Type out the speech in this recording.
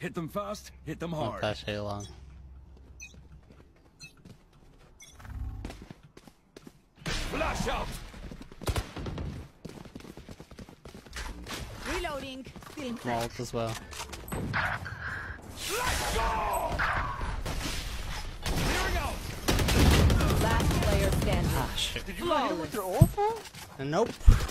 Hit them fast, hit them Not hard. that shit long. Flash out! Reloading. Still Malt as well. Let's go! Clearing out! last player standing. Ah shit. Did you not hit him with Flawless. your awful? Nope.